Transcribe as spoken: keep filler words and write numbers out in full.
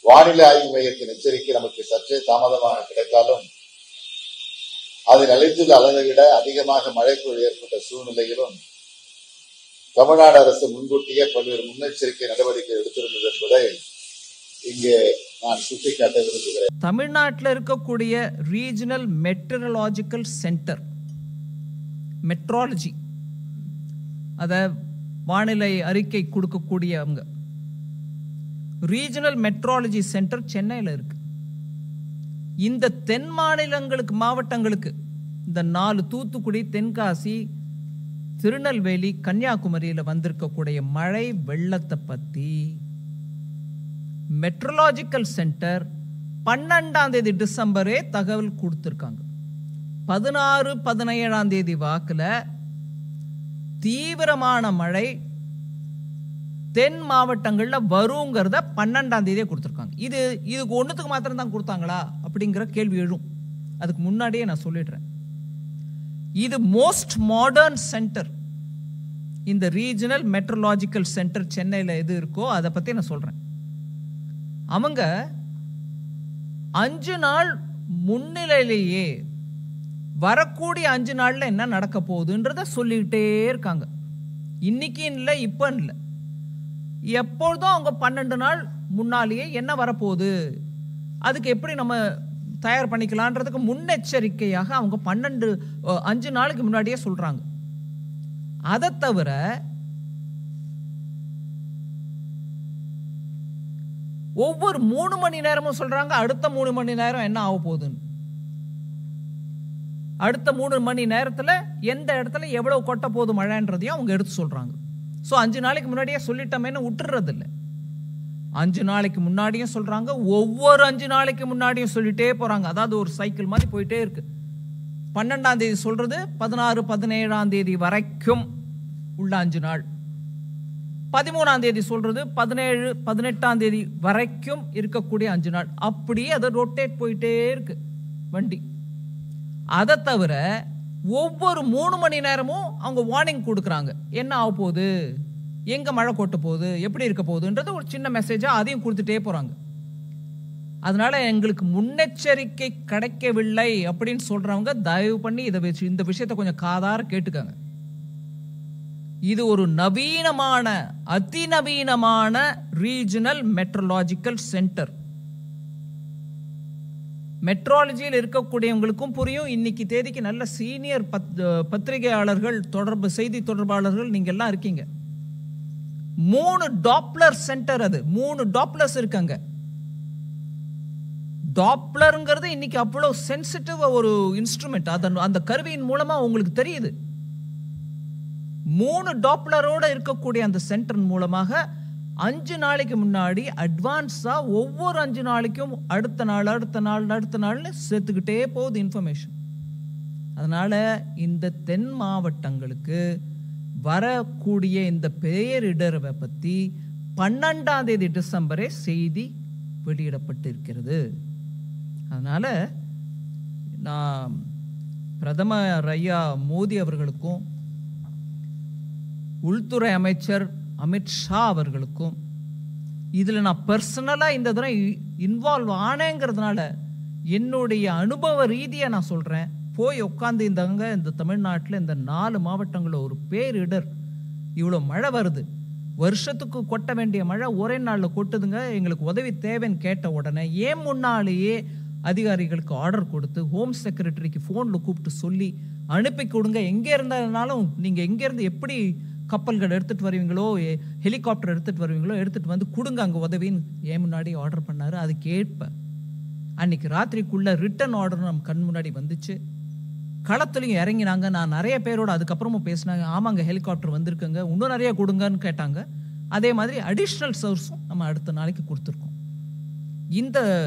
வானிலை ஆய்வு மையத்தின் எச்சரிக்கை நமக்கு சற்றே தாமதமாக கிடைத்தாலும் அதில் அளித்துள்ள அளவை விட அதிகமாக மழைப்பொழிவு ஏற்பட்ட சூழ்நிலையிலும் தமிழ்நாடு அரசு முன்கூட்டியே பல்வேறு முன்னெச்சரிக்கை நடவடிக்கை எடுத்திருந்தது என்பதை இங்கே நான் சுட்டிக்காட்ட விரும்புகிறேன். தமிழ்நாட்டில் இருக்கக்கூடிய ரீஜனல் மெட்ரலாஜிக்கல் சென்டர், மெட்ராலஜி, அத வானிலை அறிக்கை கொடுக்கக்கூடியவங்க, ரீஜனல் மெட்ராலஜி சென்டர் சென்னையில் இருக்கு. இந்த தென் மாநிலங்களுக்கு, மாவட்டங்களுக்கு, இந்த நாலு தூத்துக்குடி, தென்காசி, திருநெல்வேலி, கன்னியாகுமரியில் வந்திருக்கக்கூடிய மழை வெள்ளத்தை பத்தி மெட்ரலாஜிக்கல் சென்டர் பன்னெண்டாம் தேதி டிசம்பரே தகவல் கொடுத்திருக்காங்க. பதினாறு பதினேழாம் தேதி வாக்குல தீவிரமான மழை தென் மாவட்டங்கள்ல வருங்கிறத பன்னெண்டாம் தேதியே கொடுத்திருக்காங்க. இது இதுக்கு ஒண்ணுத்துக்கு மாத்திரம் தான் கொடுத்தாங்களா அப்படிங்கிற கேள்வி எழும். அதுக்கு முன்னாடியே நான் சொல்லிடுறேன், இது மோஸ்ட் மாடர்ன் சென்டர். இந்த ரீஜனல் மெட்ரலாஜிக்கல் சென்டர் சென்னையில் எது இருக்கோ அதை பத்தி நான் சொல்றேன். அவங்க அஞ்சு நாள் முன்னிலையிலேயே வரக்கூடிய அஞ்சு நாள்ல என்ன நடக்க போகுதுன்றத சொல்லிக்கிட்டே இருக்காங்க. இன்னைக்கு இல்லை, இப்ப இல்லை, எப்பொழுதும் அவங்க பன்னெண்டு நாள் முன்னாலேயே என்ன வரப்போகுது, அதுக்கு எப்படி நம்ம தயார் பண்ணிக்கலான்றதுக்கு முன்னெச்சரிக்கையாக அவங்க பன்னெண்டு அஞ்சு நாளைக்கு முன்னாடியே சொல்றாங்க. அதை தவிர ஒவ்வொரு மூணு மணி நேரமும் சொல்றாங்க அடுத்த மூணு மணி நேரம் என்ன ஆக போகுதுன்னு. அடுத்த மூணு மணி நேரத்துல எந்த இடத்துல எவ்வளவு கொட்ட போகுது மழைன்றதையும் அவங்க எடுத்து சொல்றாங்க. ஸோ அஞ்சு நாளைக்கு முன்னாடியே சொல்லிட்டோமேன்னு விட்டுறது இல்லை. அஞ்சு நாளைக்கு முன்னாடியும் சொல்றாங்க, ஒவ்வொரு அஞ்சு நாளைக்கு முன்னாடியும் சொல்லிட்டே போறாங்க. அதாவது ஒரு சைக்கிள் மாதிரி போயிட்டே இருக்கு. பன்னெண்டாம் தேதி சொல்றது பதினாறு பதினேழாம் தேதி வரைக்கும் உள்ள அஞ்சு நாள், பதிமூணாம் தேதி சொல்றது பதினேழு பதினெட்டாம் தேதி வரைக்கும் இருக்கக்கூடிய அஞ்சு நாள். அப்படியே அதை ரொட்டேட் போயிட்டே இருக்கு வண்டி. அதை தவிர ஒவ்வொரு மூணு மணி நேரமும் அவங்க வார்னிங் கொடுக்குறாங்க, என்ன ஆக போகுது, எங்க மழை கொட்ட போகுது, எப்படி இருக்க போகுதுன்றது ஒரு சின்ன மெசேஜா அதையும் கொடுத்துட்டே போறாங்க. அதனால எங்களுக்கு முன்னெச்சரிக்கை கிடைக்கவில்லை அப்படின்னு சொல்றவங்க தயவு பண்ணி இதை வச்சு இந்த விஷயத்தை கொஞ்சம் காதார கேட்டுக்காங்க. இது ஒரு நவீனமான, அதிநவீனமான ரீஜனல் மெட்ரலாஜிக்கல் சென்டர். மெட்ராலஜியில் இருக்கக்கூடியவங்களுக்கும் புரியும். இன்னைக்கு தேதிக்கு நல்ல சீனியர் பத்திரிகையாளர்கள், தொடர்பு செய்தி தொடர்பாளர்கள் நீங்க எல்லாம் இருக்கீங்க. மூணு டாப்ளர் சென்டர், அது மூணு டாப்ளர்ஸ் இருக்காங்க. டாப்ளர்ங்கிறது இன்னைக்கு அவ்வளவு சென்சிட்டிவ் ஒரு இன்ஸ்ட்ருமெண்ட். அந்த கருவியின் மூலமா உங்களுக்கு தெரியுது. மூணு டாப்ளரோட இருக்கக்கூடிய அந்த சென்டர் மூலமாக அஞ்சு நாளைக்கு முன்னாடி அட்வான்ஸா ஒவ்வொரு அஞ்சு நாளைக்கும் அடுத்த நாள் அடுத்த நாள் அடுத்த நாள்னு சேர்த்துக்கிட்டே போகுது இன்ஃபர்மேஷன். அதனால இந்த தென் மாவட்டங்களுக்கு வரக்கூடிய இந்த பேரிடரை பத்தி பன்னெண்டாம் தேதி டிசம்பரே செய்தி வெளியிடப்பட்டிருக்கிறது. அதனால நான் பிரதமர் ஐயா மோடி அவர்களுக்கும் உள்துறை அமைச்சர் அமித்ஷா அவர்களுக்கும் இதுல நான் பர்சனலா இந்த தடவை இன்வால்வ் ஆனேங்கிறதுனால என்னுடைய அனுபவ ரீதியா நான் சொல்றேன், போய் உட்காந்து இந்தங்க இந்த தமிழ்நாட்டில் இந்த நாலு மாவட்டங்களில் ஒரு பேரிடர், இவ்வளோ மழை வருது, வருஷத்துக்கு கொட்ட வேண்டிய மழை ஒரே நாளில் கொட்டுதுங்க, எங்களுக்கு உதவி தேவைன்னு கேட்ட உடனே ஏன் முன்னாலேயே அதிகாரிகளுக்கு ஆர்டர் கொடுத்து ஹோம் செக்ரட்டரிக்கு ஃபோனில் கூப்பிட்டு சொல்லி அனுப்பி கொடுங்க, எங்கே இருந்தாலும் நீங்கள் எங்கேருந்து எப்படி கப்பல்கள் எடுத்துகிட்டு வருவீங்களோ, ஹெலிகாப்டர் எடுத்துகிட்டு வருவீங்களோ எடுத்துகிட்டு வந்து கொடுங்க அங்கே உதவின்னு ஏன் முன்னாடி ஆர்டர் பண்ணார். அது கேட்ப அன்னைக்கு ராத்திரிக்குள்ள ரிட்டன் ஆர்டர் நம்ம கண் முன்னாடி வந்துச்சு. களத்துலையும் இறங்கினாங்க. நான் நிறைய பேரோட அதுக்கப்புறமும் பேசினாங்க, ஆமாங்க ஹெலிகாப்டர் வந்திருக்குங்க, இன்னும் நிறைய கொடுங்கன்னு கேட்டாங்க. அதே மாதிரி அடிஷ்னல் சோர்ஸும் நம்ம அடுத்த நாளைக்கு கொடுத்துருக்கோம். இந்த